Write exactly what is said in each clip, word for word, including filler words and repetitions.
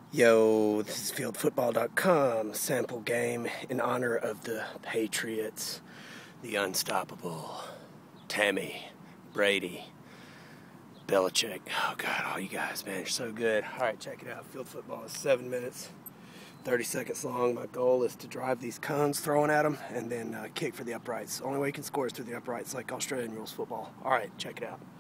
Yo, this is field football dot com sample game in honor of the Patriots, the unstoppable Tammy, Brady, Belichick. Oh God, all you guys, man, you're so good. All right, check it out. Field football is seven minutes, thirty seconds long. My goal is to drive these cones, throwing at them, and then uh, kick for the uprights. The only way you can score is through the uprights, like Australian rules football. All right, check it out.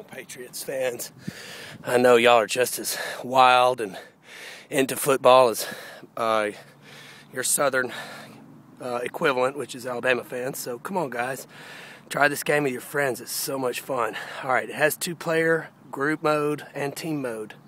on, Patriots fans. I know y'all are just as wild and into football as uh, your southern uh, equivalent, which is Alabama fans. So come on, guys. Try this game with your friends. It's so much fun. All right, it has two-player, group mode, and team mode.